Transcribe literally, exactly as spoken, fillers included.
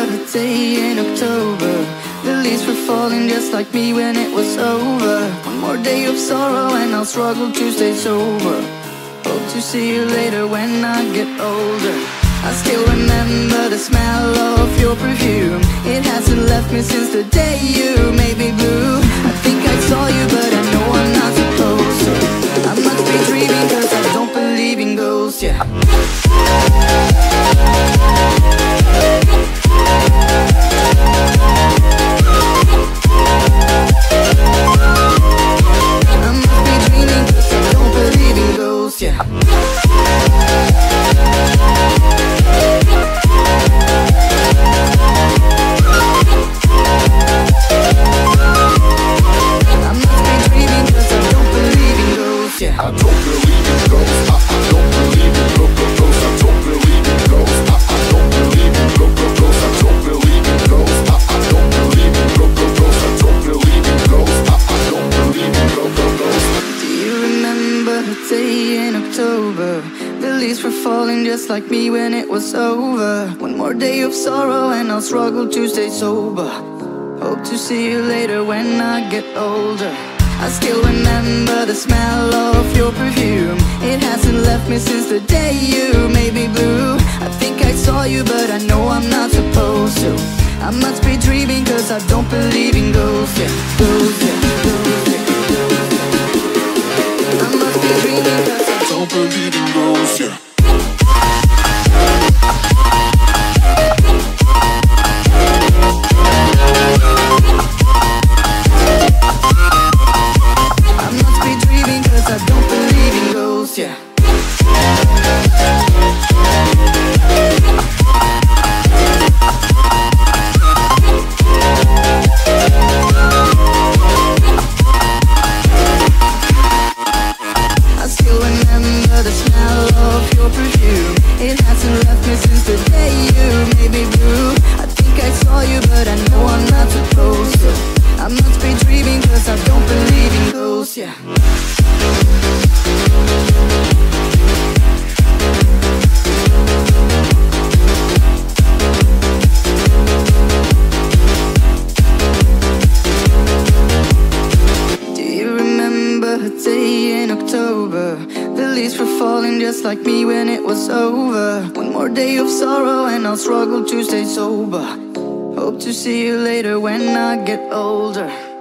a day in October. The leaves were falling just like me when it was over. One more day of sorrow and I'll struggle to stay sober. Hope to see you later when I get older. I still remember the smell of your perfume. It hasn't left me since the day you made me blue. I think I saw you but I know I'm not supposed to. I must be dreaming cause I don't believe in ghosts, yeah. I must be dreaming cause I don't believe in ghosts, yeah. I don't believe in ghosts. I, I don't believe in ghosts. I don't believe in ghosts. I, I don't believe in ghosts. I don't believe in ghosts. I, I don't believe in ghosts. I don't believe in ghosts. I, I don't believe in ghosts. Do you remember the day in October? The leaves were falling just like me when it was over. One more day of sorrow and I'll struggle to stay sober. Hope to see you later when I get older. I still remember the smell of your perfume. It hasn't left me since the day you made me blue. I think I saw you but I know I'm not supposed to. I must be dreaming cause I don't believe in ghosts, yeah. Ghosts, yeah. Ghosts, yeah. I must be dreaming cause I don't believe in ghosts, yeah. Yeah. I still remember the smell of your perfume. It hasn't left me since the day you made me blue. I think I saw you but I know I'm not supposed to. I must be dreaming cause I don't believe in ghosts, yeah. A day in October. The leaves were falling just like me when it was over. One more day of sorrow and I'll struggle to stay sober. Hope to see you later when I get older.